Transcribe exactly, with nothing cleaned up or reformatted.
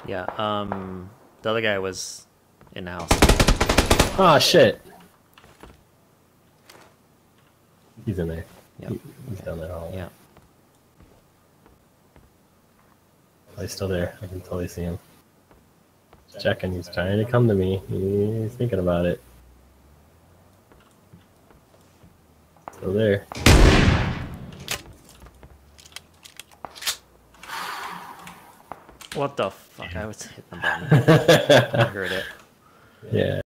Yeah, um, the other guy was in the house. Oh shit. He's in there. Yep. He, he's down there hallway. Yeah. Oh, he's still there. I can totally see him. Checking. He's trying to come to me. He's thinking about it. Still there. What the fuck? I was hitting the button. I heard it. Yeah.